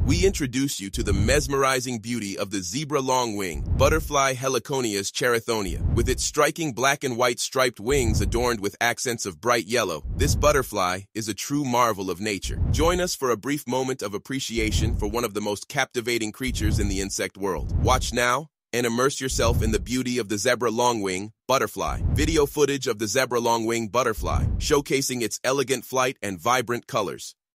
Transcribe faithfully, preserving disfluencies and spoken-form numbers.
we introduce you to the mesmerizing beauty of the zebra longwing, butterfly Heliconias charithonia. With its striking black and white striped wings adorned with accents of bright yellow, this butterfly is a true marvel of nature. Join us for a brief moment of appreciation for one of the most captivating creatures in the insect world. Watch now and immerse yourself in the beauty of the zebra longwing butterfly. Video footage of the zebra longwing butterfly, showcasing its elegant flight and vibrant colors.